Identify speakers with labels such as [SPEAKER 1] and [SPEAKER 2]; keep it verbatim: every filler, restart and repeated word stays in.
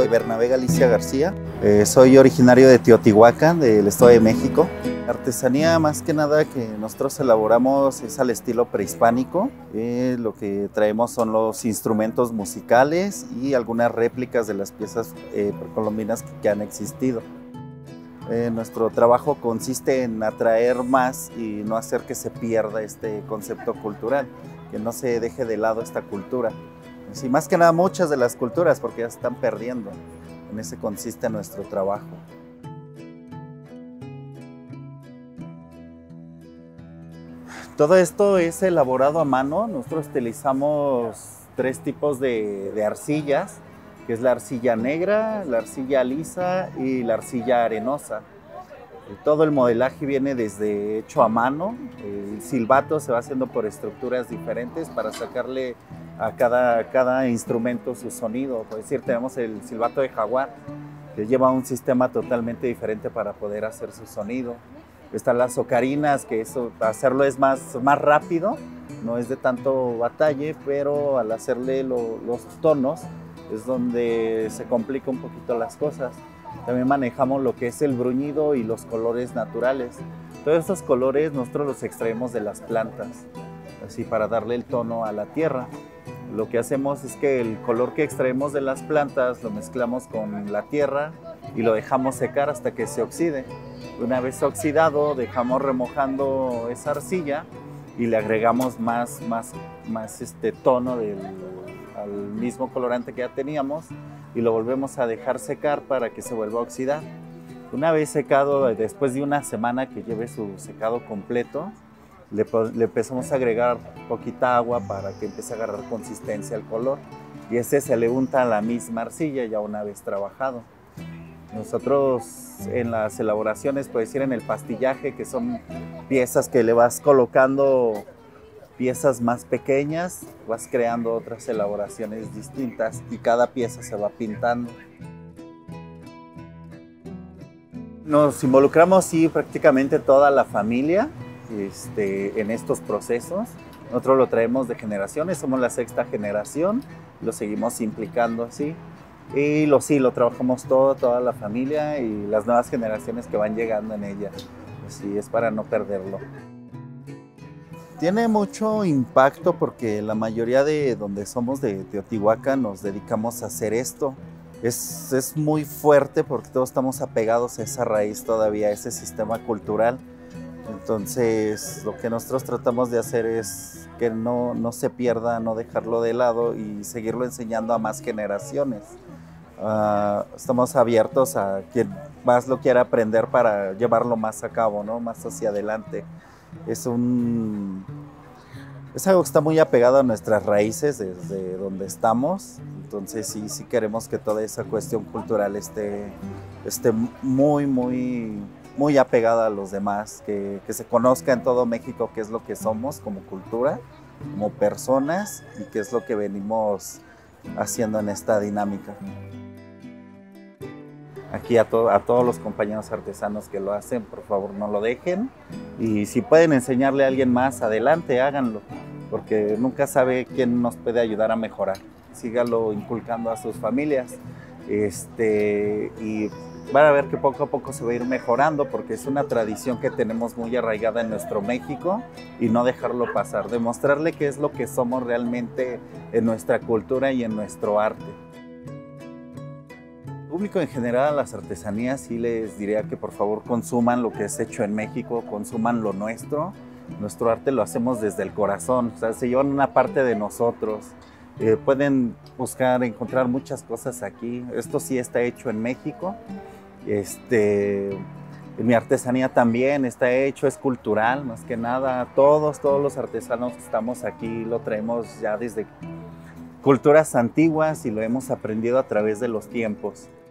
[SPEAKER 1] soy Bernabé Galicia García, eh, soy originario de Teotihuacán, del Estado de México. La artesanía más que nada que nosotros elaboramos es al estilo prehispánico. Eh, lo que traemos son los instrumentos musicales y algunas réplicas de las piezas eh, precolombinas que, que han existido. Eh, nuestro trabajo consiste en atraer más y no hacer que se pierda este concepto cultural, que no se deje de lado esta cultura. Sí, más que nada muchas de las culturas, porque ya se están perdiendo. En ese consiste nuestro trabajo. Todo esto es elaborado a mano. Nosotros utilizamos tres tipos de, de arcillas, que es la arcilla negra, la arcilla lisa y la arcilla arenosa. Todo el modelaje viene desde hecho a mano. El silbato se va haciendo por estructuras diferentes para sacarle a cada, cada instrumento su sonido. Por decir, tenemos el silbato de jaguar, que lleva un sistema totalmente diferente para poder hacer su sonido. Están las ocarinas, que eso, hacerlo es más, más rápido, no es de tanto batalle, pero al hacerle lo, los tonos es donde se complica un poquito las cosas. También manejamos lo que es el bruñido y los colores naturales. Todos estos colores nosotros los extraemos de las plantas, así para darle el tono a la tierra. Lo que hacemos es que el color que extraemos de las plantas lo mezclamos con la tierra y lo dejamos secar hasta que se oxide. Una vez oxidado, dejamos remojando esa arcilla y le agregamos más, más, más este tono del, al mismo colorante que ya teníamos y lo volvemos a dejar secar para que se vuelva a oxidar. Una vez secado, después de una semana que lleve su secado completo, le, le empezamos a agregar poquita agua para que empiece a agarrar consistencia al color y ese se le unta a la misma arcilla ya una vez trabajado. Nosotros en las elaboraciones, puede decir en el pastillaje, que son piezas que le vas colocando piezas más pequeñas, vas creando otras elaboraciones distintas y cada pieza se va pintando. Nos involucramos sí, prácticamente toda la familia este, en estos procesos. Nosotros lo traemos de generaciones, somos la sexta generación, lo seguimos implicando así. Y lo, sí, lo trabajamos todo, toda la familia y las nuevas generaciones que van llegando en ella. Así es para no perderlo. Tiene mucho impacto porque la mayoría de donde somos de Teotihuacán nos dedicamos a hacer esto. Es, es muy fuerte porque todos estamos apegados a esa raíz todavía, a ese sistema cultural. Entonces, lo que nosotros tratamos de hacer es que no, no se pierda, no dejarlo de lado y seguirlo enseñando a más generaciones. Uh, estamos abiertos a quien más lo quiera aprender para llevarlo más a cabo, ¿no? Más hacia adelante. Es, un, es algo que está muy apegado a nuestras raíces desde donde estamos. Entonces, sí, sí queremos que toda esa cuestión cultural esté, esté muy, muy... muy apegada a los demás, que, que se conozca en todo México qué es lo que somos como cultura, como personas y qué es lo que venimos haciendo en esta dinámica. Aquí a, to a todos los compañeros artesanos que lo hacen, por favor no lo dejen y si pueden enseñarle a alguien más, adelante, háganlo, porque nunca sabe quién nos puede ayudar a mejorar. Sígalo inculcando a sus familias este, y van a ver que poco a poco se va a ir mejorando porque es una tradición que tenemos muy arraigada en nuestro México y no dejarlo pasar, demostrarle qué es lo que somos realmente en nuestra cultura y en nuestro arte. Al público en general, a las artesanías, sí les diría que por favor consuman lo que es hecho en México, consuman lo nuestro. Nuestro arte lo hacemos desde el corazón, o sea, se llevan una parte de nosotros. Eh, pueden buscar, encontrar muchas cosas aquí. Esto sí está hecho en México. Este, mi artesanía también está hecho, es cultural, más que nada. Todos, todos los artesanos que estamos aquí lo traemos ya desde culturas antiguas y lo hemos aprendido a través de los tiempos.